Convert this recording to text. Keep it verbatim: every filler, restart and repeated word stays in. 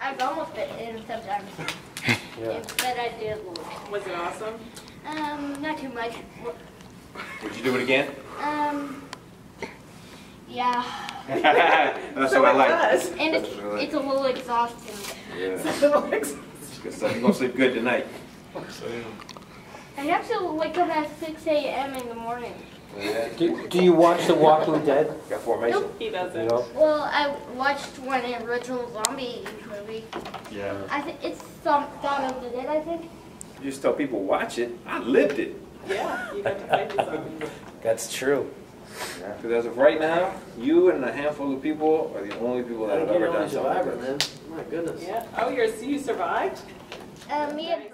I've almost been in sometimes. Yeah. Instead I did lose. Was it awesome? Um, not too much. Would you do it again? Um, yeah. That's So what I it like. was. And it's, That's what I like. it's a little exhausting. Yeah. So it was- Good stuff. You're gonna sleep good tonight. I have to wake up at six A M in the morning. Yeah. Do, do you watch The Walking Dead? Got formation. Nope. He You doesn't. know? Well, I watched one original zombie movie. Yeah. I think it's some Dawn of the Dead, I think. You just tell people watch it. I lived it. Yeah, you got to play these zombies. That's true. Because as of right now, you and a handful of people are the only people that have ever done something. man. My goodness. Yeah. Oh, you're, you survived? Um, me and